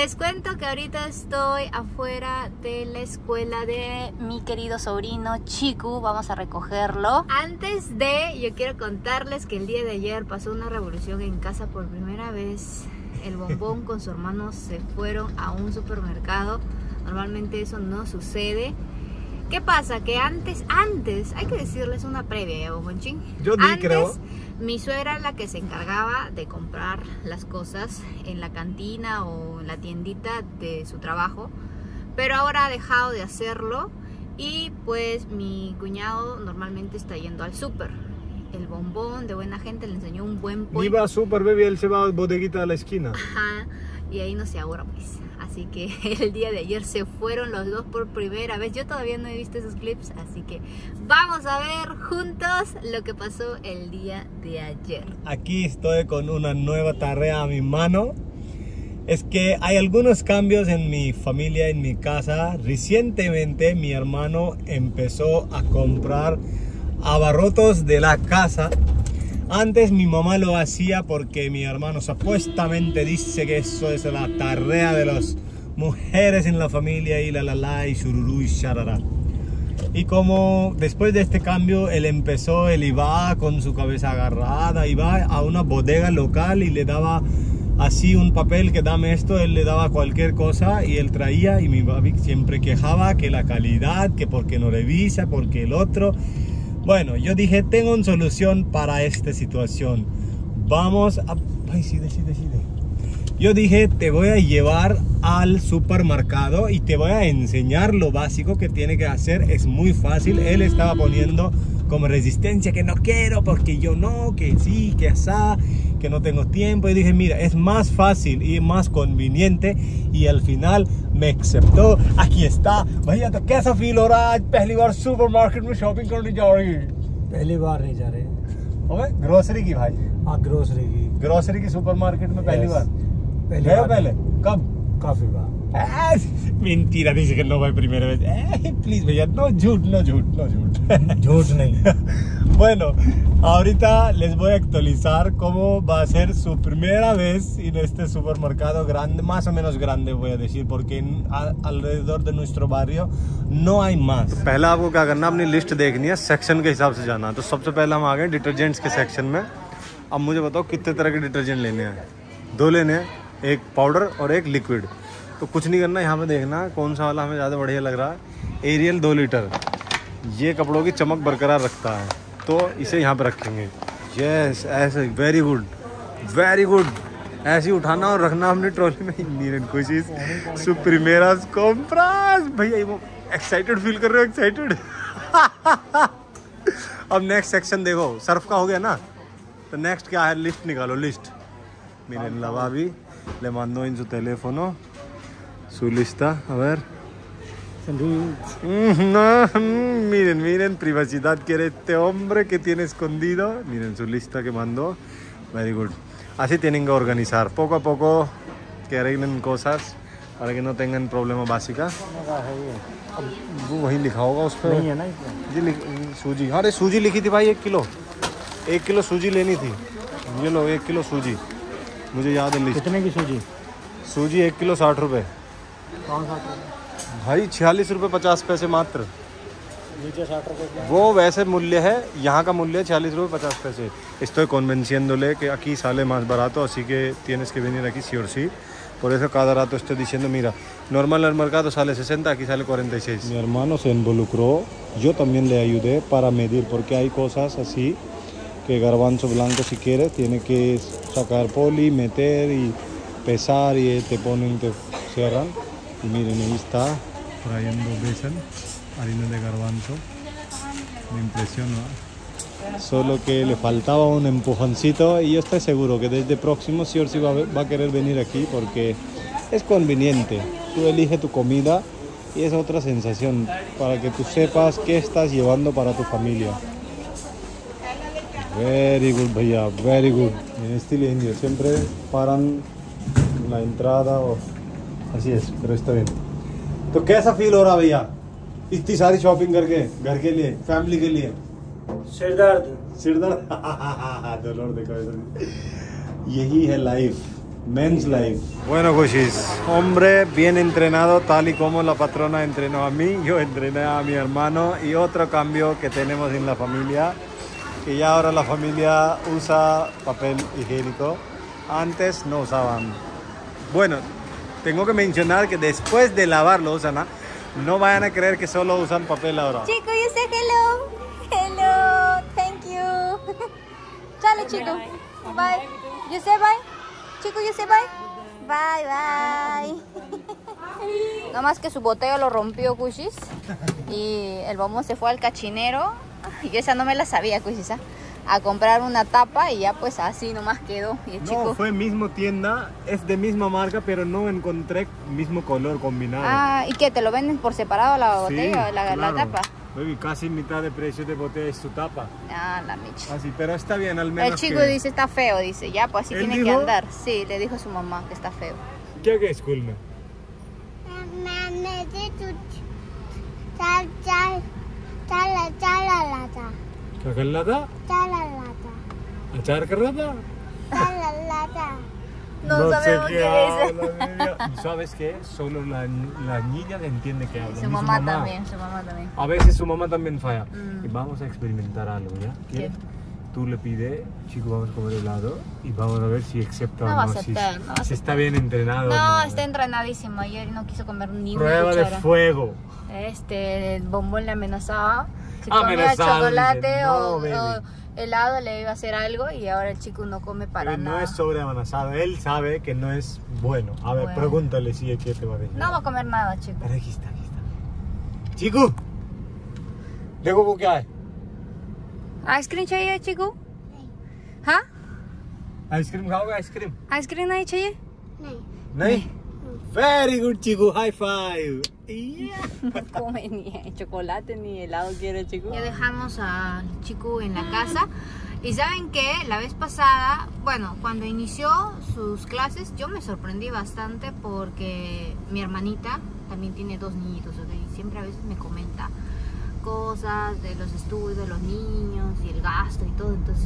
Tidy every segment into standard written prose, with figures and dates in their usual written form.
Les cuento que ahorita estoy afuera de la escuela de mi querido sobrino Chiku. Vamos a recogerlo. Antes de, yo quiero contarles que el día de ayer pasó una revolución en casa por primera vez. El bombón con su hermano se fueron a un supermercado. Normalmente eso no sucede. ¿Qué pasa? Que antes, hay que decirles una previa, bombonchín. Yo creo. Mi suegra era la que se encargaba de comprar las cosas en la cantina o en la tiendita de su trabajo, pero ahora ha dejado de hacerlo y pues mi cuñado normalmente está yendo al súper. El bombón de buena gente le enseñó un buen point. Iba a súper, baby, él se va a bodeguita a la esquina. Ajá, y ahí no se ahorra pues. Así que el día de ayer se fueron los dos por primera vez. Yo todavía no he visto esos clips, así que vamos a ver juntos lo que pasó el día de ayer. Aquí estoy con una nueva tarea a mi mano. Es que hay algunos cambios en mi familia, en mi casa. Recientemente mi hermano empezó a comprar abarrotes de la casa. Antes mi mamá lo hacía porque mi hermano supuestamente dice que eso es la tarea de las mujeres en la familia y y shururú y sharara. Y como después de este cambio él iba con su cabeza agarrada, iba a una bodega local y le daba así un papel que dame esto, él le daba cualquier cosa y él traía y mi papi siempre quejaba que la calidad, que porque no revisa, porque el otro. Bueno, yo dije, tengo una solución para esta situación. Vamos a... Ay, sí, decide. Yo dije, te voy a llevar al supermercado y te voy a enseñar lo básico que tiene que hacer. Es muy fácil. Él estaba poniendo como resistencia que no quiero, porque yo no, que sí, que asá, que no tengo tiempo. Y dije, mira, es más fácil y más conveniente. Y al final me aceptó. Aquí está. भैया तो कैसा फील हो रहा है? आज पहली बार सुपरमार्केट में शॉपिंग करने जा रही है। पहली बार नहीं जा रहे। अबे ग्रोसरी की भाई। हाँ ग्रोसरी की सुपरमार्केट में पहली बार। पहले कब? काफी बार। Mentira, dice que no va primera vez. Please, भैया, no झूठ. झूठ नहीं। Bueno, ahorita les voy a actualizar cómo va a ser su primera vez en este supermercado grande, más o menos grande voy a decir, porque alrededor de nuestro barrio no hay más. तो पहला आपको क्या करना है, अपनी लिस्ट देखनी है, सेक्शन के हिसाब से जाना है। तो सबसे पहले हम आ गए डिटर्जेंट्स के सेक्शन में। अब मुझे बताओ कितने तरह के डिटर्जेंट लेने हैं। 2 लेने हैं, एक पाउडर और एक लिक्विड। तो कुछ नहीं करना, यहाँ पे देखना कौन सा वाला हमें ज़्यादा बढ़िया लग रहा है। एरियल 2 लीटर, ये कपड़ों की चमक बरकरार रखता है, तो इसे यहाँ पे रखेंगे। यस, ऐसे, वेरी गुड। ऐसे ही उठाना और रखना अपनी ट्रॉली में। नीरन कोशिश सुप्रीमेरास कॉम्प्रास। भैया वो एक्साइटेड फील कर रहे हो? एक्साइटेड। अब नेक्स्ट सेक्शन देखो, सर्फ का हो गया ना, तो नेक्स्ट क्या है, लिस्ट निकालो, list. Miren, la Babi le mandó en su teléfono su lista. A ver. No, miren, privacidad quiere este hombre que tiene escondido. Miren su lista que mandó. Very good. Así tienen que organizar. Poco a poco que arreglen cosas para que no tengan problema básica. वो वहीं लिखा होगा उस पर। नहीं है ना जी, सूजी। अरे सूजी लिखी थी भाई, 1 किलो। 1 किलो सूजी लेनी थी। ये लो, 1 किलो सूजी। मुझे याद है लिस्ट। कितने की सूजी? सूजी 1 किलो 60 रुपये। कौन 60 रुपये? भाई 46 रुपये 50 पैसे मात्र। नीचे 60 रुपये। वो वैसे मूल्य है, यहाँ का मूल्य है 46 रुपये 50 पैसे। Estoy convenciéndole que aquí sale más barato, así que tienes que venir aquí sí o sí. Por eso cada rato estoy diciendo, mira, normal el mercado sale 60, aquí sale 46. Mi hermano se involucró, yo también le ayudé para medir, porque hay cosas así que garbanzo blanco, si quiere, tiene que sacar poli, meter y pesar, y te ponen, te cierran. Y miren, ahí está trayendo besan, harina de garbanzo. Me impresiona. Solo que le faltaba un empujoncito, y yo estoy seguro que desde próximo sí o sí va a querer venir aquí, porque es conveniente. Tú eliges tu comida y es otra sensación para que tú sepas qué estás llevando para tu familia. Very good, भैया, very good. En estilo indio, siempre paran la entrada o así es, pero está bien. तो कैसा फील हो रहा भैया इतनी सारी शॉपिंग करके, घर के लिए, फैमिली के लिए? सिर दर्द। डॉलर देखो, यही है life. Men's Life. Bueno, Cushis, hombre bien entrenado, tal y como la patrona entrenó a mí, yo entrené a mi hermano, y otro cambio que tenemos en la familia, que ya ahora la familia usa papel higiénico. Antes no usaban. Bueno, tengo que mencionar que después de lavarlo usan, ¿ah? No vayan a creer que solo usan papel ahora. Chico, you say hello. Hello, thank you. Chale, chico. Bye. You say bye. Chico, you say bye. Bye, bye. Nada más que su botella lo rompió, Cushis. Y el bombón se fue al cachinero. Y esa no me la sabía, Cushis, ¿ah? A comprar una tapa y ya pues así nomás quedó. Y el chico... No, fue mismo tienda, es de misma marca, pero no encontré mismo color combinado. Ah, ¿y qué? ¿Te lo venden por separado la botella, Sí, la claro. tapa? Baby, casi mitad de precio de botella es su tapa. Ah, la micha. Así, pero está bien al menos. El chico que... dice está feo, dice, ya pues así ¿Él tiene que dijo? andar. Sí, le dijo a su mamá que está feo. ¿Qué es school में? क्या कर रहा था? अचार कर रहा था? No sabemos sé qué habla, es. niña. ¿Y sabes qué? Solo la niña entiende que habla. Su ni mamá también, su mamá también. A veces su mamá también falla. Mm. Y vamos a experimentar algo, ¿ya? ¿Qué? Tú le pides, chico, vamos a comer helado y vamos a ver si acepta No o va a no. aceptar, no va a si está aceptar. bien entrenado. No, o está entrenadísimo. Ayer no quiso comer ni una Prueba de cuchara. fuego. El bombón le amenazaba. Si Amenazado, comía chocolate dice, no, o baby. helado le iba a hacer algo y ahora el chico no come para Pero no nada. es sobre amenazado, él sabe que no es bueno. A ver, Bueno. pregúntale si es que te va a decir. No va a comer nada, chico. Pero aquí está, aquí está. Chico, देखो वो क्या है? आइसक्रीम चाहिए चिकू? हाँ? आइसक्रीम खाओगे ice cream? Ice cream नहीं चाहिए? नहीं? Very good, chico, high five. Yeah. No come ni chocolate ni helado quiere chico. Ya dejamos al chico en la casa. Y saben que la vez pasada, bueno, cuando inició sus clases, yo me sorprendí bastante porque mi hermanita también tiene dos niñitos, ¿ok? Y siempre a veces me comenta cosas de los estudios de los niños y el gasto y todo. Entonces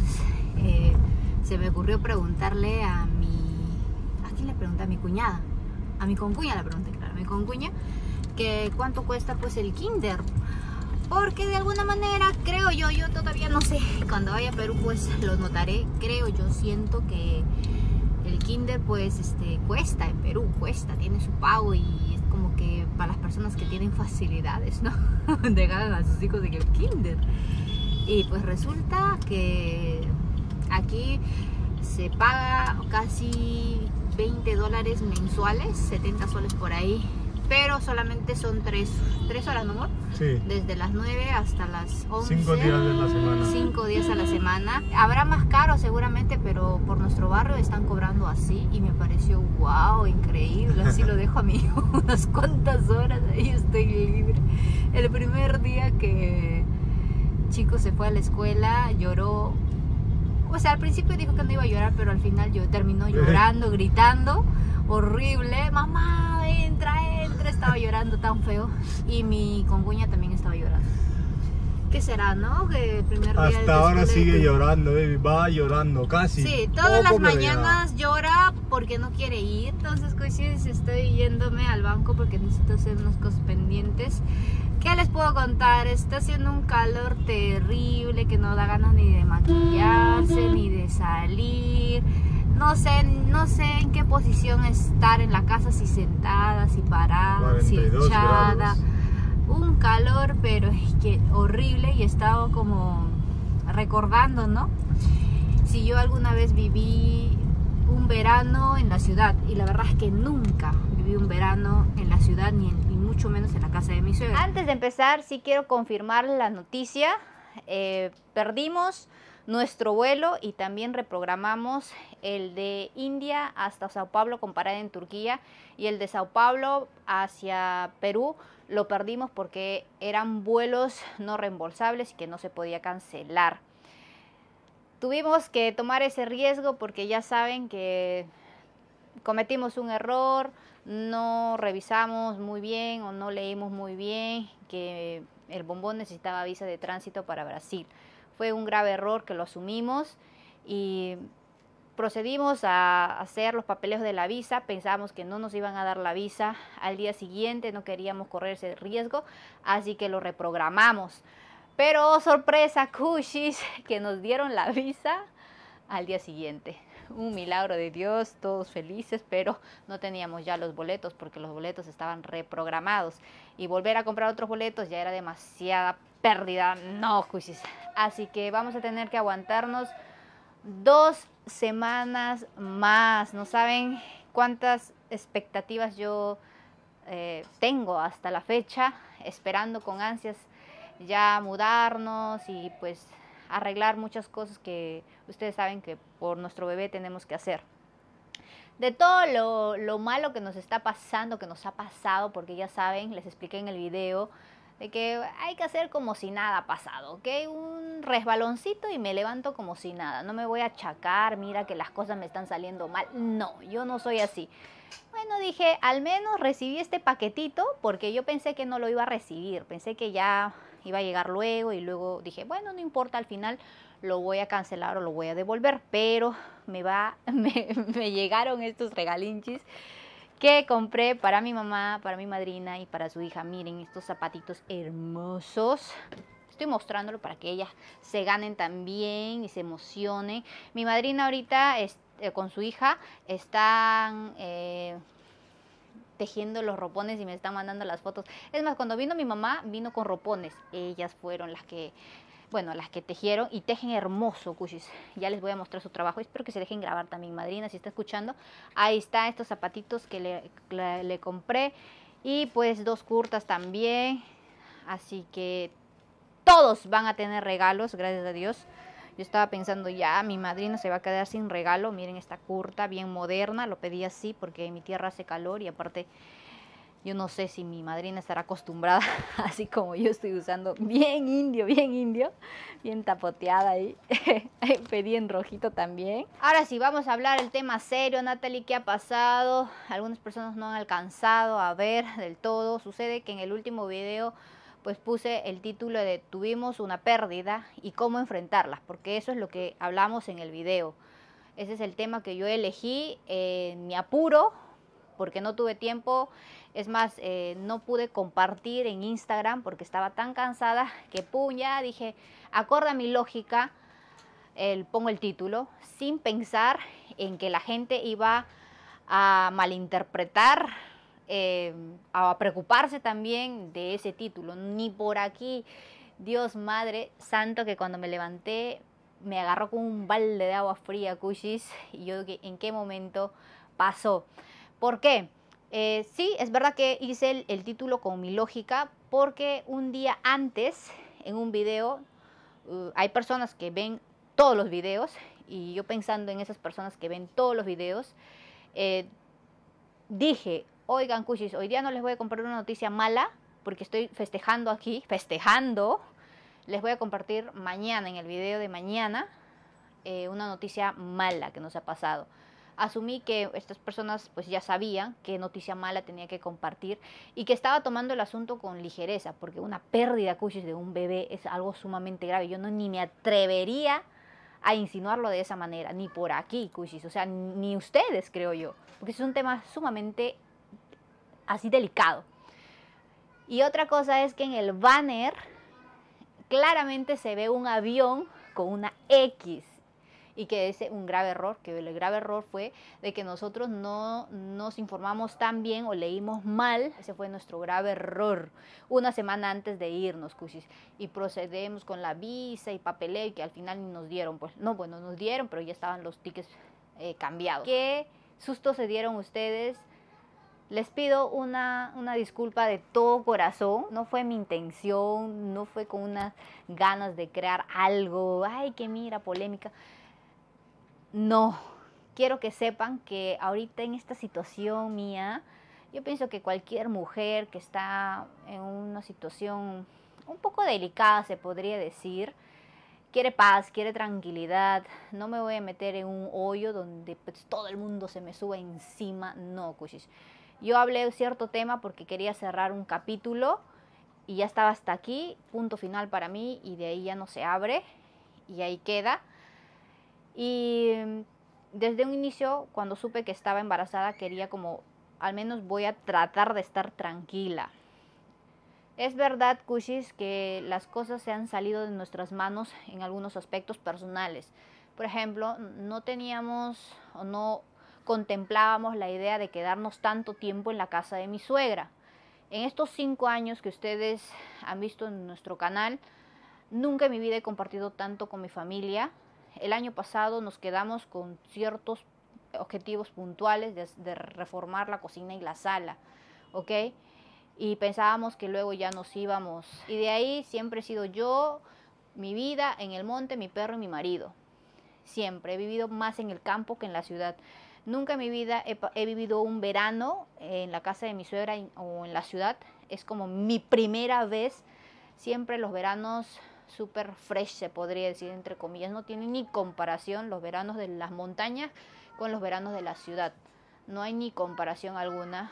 se me ocurrió preguntarle ¿a quién le pregunté? A mi cuñada. A mi concuña le pregunté, claro, a mi concuña, que cuánto cuesta pues el kinder. Porque de alguna manera, creo yo todavía no sé, cuando vaya a Perú pues lo notaré, creo yo, siento que el kinder pues cuesta en Perú, tiene su pago y es como que para las personas que tienen facilidades, ¿no? Dejan a sus hijos en el kinder. Y pues resulta que aquí se paga casi $20 mensuales, 70 soles por ahí, pero solamente son 3 horas, ¿no, amor? Sí. Desde las 9 hasta las 11. 5 días de la semana. 5 días a la semana. Habrá más caro seguramente, pero por nuestro barrio están cobrando así y me pareció wow, increíble. Así lo dejo a mi hijo unas cuantas horas, ahí estoy libre. El primer día que chico se fue a la escuela, lloró. O sea, al principio dijo que no iba a llorar, pero al final terminó llorando, gritando, horrible. Mamá, entra, estaba llorando tan feo. Y mi concuña también estaba llorando. ¿Qué será, no? Que el primer día de Hasta ahora escuela sigue llorando, baby, va llorando, casi. Sí, todas las Poco, pero mañanas llora porque no quiere ir. Entonces, coincides, estoy yéndome al banco porque necesito hacer unas cosas pendientes. ¿Qué les puedo contar? Está haciendo un calor terrible que no da ganas ni de maquillarse, ni de salir. No sé en qué posición estar en la casa, si sentada, si parada, si 42 echada. grados. Un calor, pero es que horrible, y he estado como recordando, ¿no? Si yo alguna vez viví un verano en la ciudad, y la verdad es que nunca viví un verano en la ciudad, ni mucho menos en la casa de mi suegra. Antes de empezar, sí quiero confirmar la noticia. Perdimos nuestro vuelo y también reprogramamos el de India hasta Sao Paulo con parada en Turquía, y el de Sao Paulo hacia Perú lo perdimos porque eran vuelos no reembolsables y que no se podía cancelar. Tuvimos que tomar ese riesgo porque ya saben que cometimos un error, no revisamos muy bien o no leímos muy bien que el bombón necesitaba visa de tránsito para Brasil. Fue un grave error que lo asumimos y procedimos a hacer los papeleos de la visa. Pensábamos que no nos iban a dar la visa al día siguiente, no queríamos correr ese riesgo, así que lo reprogramamos. Pero oh, sorpresa, cushis, que nos dieron la visa al día siguiente. Un milagro de Dios, todos felices, pero no teníamos ya los boletos porque los boletos estaban reprogramados. Y volver a comprar otros boletos ya era demasiada pérdida. No, cushis. Así que vamos a tener que aguantarnos 2 semanas más. No saben cuántas expectativas yo tengo hasta la fecha, esperando con ansias ya mudarnos y pues arreglar muchas cosas que ustedes saben que por nuestro bebé tenemos que hacer. De todo lo malo que nos está pasando, que nos ha pasado, porque ya saben, les expliqué en el video, de que hay que hacer como si nada ha pasado, ¿ok? Un resbaloncito y me levanto como si nada. No me voy a achacar, mira que las cosas me están saliendo mal. No, yo no soy así. Bueno, dije, al menos recibí este paquetito porque yo pensé que no lo iba a recibir. Pensé que ya iba a llegar luego y luego dije, bueno, no importa, al final lo voy a cancelar o lo voy a devolver. Pero me llegaron estos regalinchis que compré para mi mamá, para mi madrina y para su hija. Miren estos zapatitos hermosos. Estoy mostrándolo para que ellas se ganen también y se emocionen. Mi madrina ahorita con su hija están tejiendo los ropones y me están mandando las fotos. Es más, cuando vino mi mamá, vino con ropones. Ellas fueron las que tejieron y tejen hermoso, cushis. Ya les voy a mostrar su trabajo. Espero que se dejen grabar también, madrina, si está escuchando. Ahí está, estos zapatitos que le compré. Y pues 2 curtas también. Así que todos van a tener regalos, gracias a Dios. Yo estaba pensando ya, mi madrina se va a quedar sin regalo. Miren esta curta, bien moderna. Lo pedí así porque en mi tierra hace calor y aparte yo no sé si mi madrina estará acostumbrada, así como yo estoy usando, bien indio, bien tapoteada ahí. Pedí en rojito también. Ahora sí, vamos a hablar el tema serio, Natalie, ¿qué ha pasado? Algunas personas no han alcanzado a ver del todo. Sucede que en el último video pues puse el título de tuvimos una pérdida y cómo enfrentarla, porque eso es lo que hablamos en el video. Ese es el tema que yo elegí en mi apuro, porque no tuve tiempo. Es más, no pude compartir en Instagram porque estaba tan cansada que ya dije, acorde a mi lógica, pongo el título sin pensar en que la gente iba a malinterpretar, a preocuparse también de ese título. Ni por aquí, Dios Madre Santo, que cuando me levanté me agarró con un balde de agua fría, cushis, y yo ¿en qué momento pasó? ¿Por qué? Sí, es verdad que hice el título con mi lógica porque un día antes en un video hay personas que ven todos los videos y yo pensando en esas personas que ven todos los videos dije, oigan cushis, hoy día no les voy a comprar una noticia mala porque estoy festejando aquí, les voy a compartir mañana en el video de mañana una noticia mala que nos ha pasado. Asumí que estas personas pues ya sabían qué noticia mala tenía que compartir y que estaba tomando el asunto con ligereza, porque una pérdida, cushis, de un bebé es algo sumamente grave. Yo ni me atrevería a insinuarlo de esa manera, ni por aquí, cushis, o sea, ni ustedes, creo yo, porque es un tema sumamente así delicado. Y otra cosa es que en el banner claramente se ve un avión con una X. Y que es un grave error, que el grave error fue de que nosotros no nos informamos tan bien o leímos mal. Ese fue nuestro grave error, una semana antes de irnos, cushis. Y procedemos con la visa y papeleo, y que al final ni nos dieron, pues no, bueno, nos dieron, pero ya estaban los tickets cambiados. ¿Qué susto se dieron ustedes? Les pido una disculpa de todo corazón. No fue mi intención, no fue con unas ganas de crear algo, ay, que mira, polémica. No, quiero que sepan que ahorita en esta situación mía, yo pienso que cualquier mujer que está en una situación un poco delicada, se podría decir, quiere paz, quiere tranquilidad. No me voy a meter en un hoyo donde pues, todo el mundo se me suba encima. No, cushis. Yo hablé de cierto tema porque quería cerrar un capítulo y ya estaba hasta aquí, punto final para mí, y de ahí ya no se abre y ahí queda. Y desde un inicio, cuando supe que estaba embarazada, quería como, al menos voy a tratar de estar tranquila. Es verdad, Kushis, que las cosas se han salido de nuestras manos en algunos aspectos personales. Por ejemplo, no teníamos o no contemplábamos la idea de quedarnos tanto tiempo en la casa de mi suegra. En estos 5 años que ustedes han visto en nuestro canal, nunca en mi vida he compartido tanto con mi familia. El año pasado nos quedamos con ciertos objetivos puntuales de reformar la cocina y la sala, ¿ok? Y pensábamos que luego ya nos íbamos. Y de ahí siempre he sido yo, mi vida en el monte, mi perro y mi marido. Siempre he vivido más en el campo que en la ciudad. Nunca en mi vida he vivido un verano en la casa de mi suegra o en la ciudad. Es como mi primera vez. Siempre los veranos super fresh, se podría decir, entre comillas. No tienen ni comparación los veranos de las montañas con los veranos de la ciudad. No hay ni comparación alguna.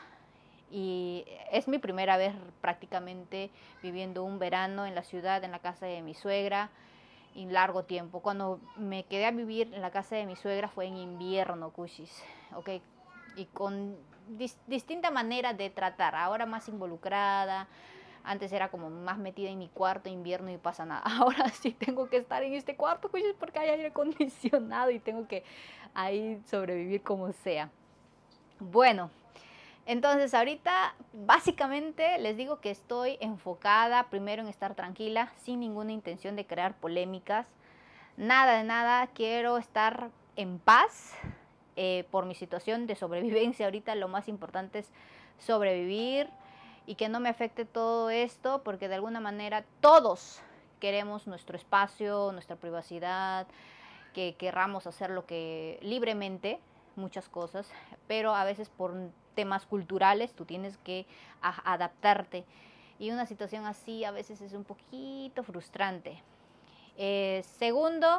Y es mi primera vez prácticamente viviendo un verano en la ciudad, en la casa de mi suegra, y largo tiempo. Cuando me quedé a vivir en la casa de mi suegra fue en invierno, Kushis, ¿ok? Y con distinta manera de tratar, ahora más involucrada. Antes era como más metida en mi cuarto, invierno y pasa nada. Ahora sí tengo que estar en este cuarto, Kushis, porque hay aire acondicionado y tengo que ahí sobrevivir como sea. Bueno, entonces ahorita básicamente les digo que estoy enfocada primero en estar tranquila, sin ninguna intención de crear polémicas. Nada de nada, quiero estar en paz por mi situación de sobrevivencia. Ahorita lo más importante es sobrevivir y que no me afecte todo esto, porque de alguna manera todos queremos nuestro espacio, nuestra privacidad, que querramos hacer lo que libremente, muchas cosas, pero a veces por temas culturales tú tienes que adaptarte, y una situación así a veces es un poquito frustrante. Segundo,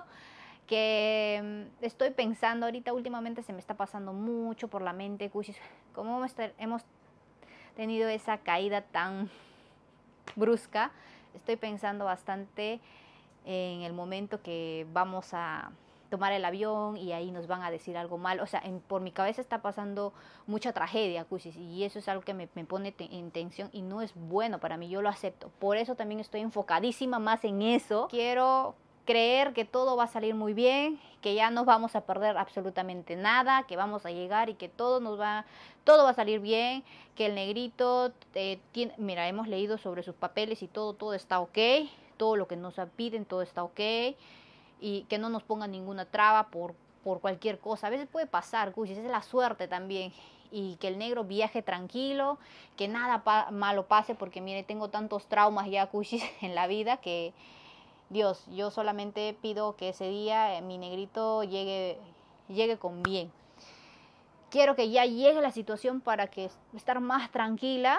que estoy pensando ahorita, últimamente se me está pasando mucho por la mente, Kushis, como hemos tenido esa caída tan brusca. Estoy pensando bastante en el momento que vamos a tomar el avión y ahí nos van a decir algo mal. O sea, por mi cabeza está pasando mucha tragedia, Kushis, y eso es algo que me pone en tensión y no es bueno para mí, yo lo acepto. Por eso también estoy enfocadísima más en eso. Quiero creer que todo va a salir muy bien, que ya no vamos a perder absolutamente nada, que vamos a llegar y que todo va a salir bien, que el negrito mira, hemos leído sobre sus papeles y todo está ok, todo lo que nos piden, todo está ok, y que no nos pongan ninguna traba por cualquier cosa. A veces puede pasar, Kushis, es la suerte también. Y que el negro viaje tranquilo, que nada malo pase, porque mire, tengo tantos traumas ya, Kushis, en la vida, que Dios, yo solamente pido que ese día mi negrito llegue con bien. Quiero que ya llegue la situación para que estar más tranquila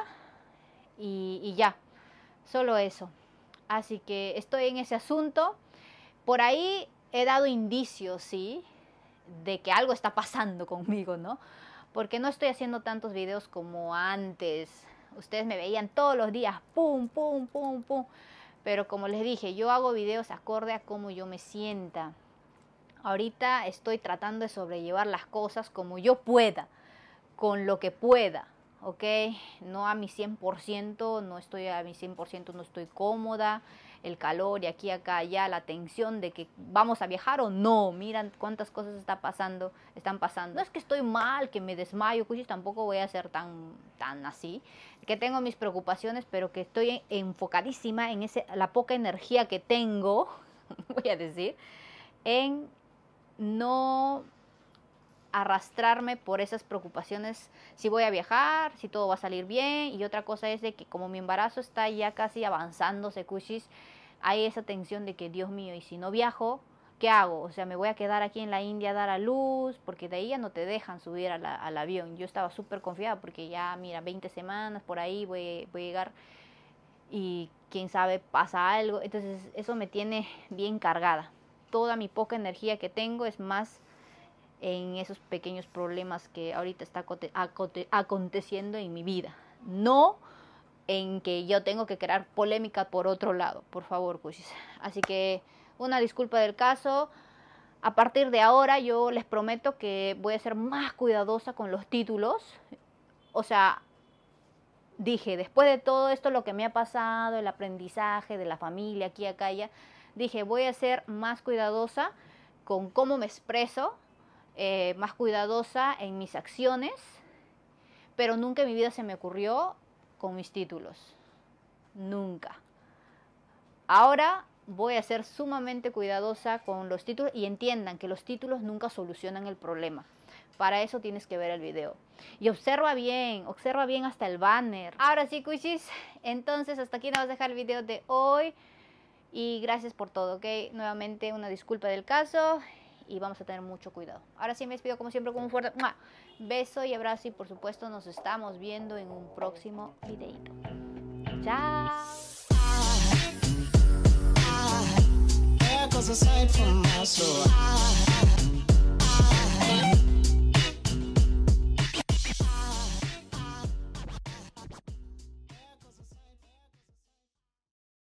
y ya, solo eso. Así que estoy en ese asunto. Por ahí he dado indicios, sí, de que algo está pasando conmigo, ¿no? Porque no estoy haciendo tantos videos como antes. Ustedes me veían todos los días, pum, pum, pum, pum. Pero como les dije, yo hago videos acorde a cómo yo me sienta. Ahorita estoy tratando de sobrellevar las cosas como yo pueda, con lo que pueda, ¿ok? No a mi 100%, no estoy a mi 100%, no estoy cómoda. El calor y aquí, acá, allá, la tensión de que vamos a viajar o no. Miran cuántas cosas están pasando. No es que estoy mal, que me desmayo, Kushis, tampoco voy a ser tan así. Que tengo mis preocupaciones, pero que estoy enfocadísima en la poca energía que tengo, voy a decir, en no arrastrarme por esas preocupaciones, si voy a viajar, si todo va a salir bien. Y otra cosa es de que como mi embarazo está ya casi avanzándose, Kushis, hay esa tensión de que, Dios mío, y si no viajo, ¿qué hago? O sea, me voy a quedar aquí en la India a dar a luz, porque de ahí ya no te dejan subir al avión. Yo estaba súper confiada porque ya, mira, 20 semanas por ahí voy a llegar y quién sabe, pasa algo. Entonces eso me tiene bien cargada. Toda mi poca energía que tengo es más en esos pequeños problemas que ahorita está aconteciendo en mi vida. No en que yo tengo que crear polémica por otro lado, por favor, Kushis. Así que una disculpa del caso. A partir de ahora yo les prometo que voy a ser más cuidadosa con los títulos. O sea, dije, después de todo esto, lo que me ha pasado, el aprendizaje de la familia aquí, acá, allá, dije, voy a ser más cuidadosa con cómo me expreso, más cuidadosa en mis acciones, pero nunca en mi vida se me ocurrió con mis títulos. Nunca. Ahora voy a ser sumamente cuidadosa con los títulos y entiendan que los títulos nunca solucionan el problema. Para eso tienes que ver el video. Y observa bien hasta el banner. Ahora sí, cuchis, entonces hasta aquí nos vas a dejar el video de hoy. Y gracias por todo, ¿ok? Nuevamente una disculpa del caso y vamos a tener mucho cuidado. Ahora sí me despido como siempre con un fuerte beso y abrazo y por supuesto nos estamos viendo en un próximo videito. Chao. Cause aside from my soul,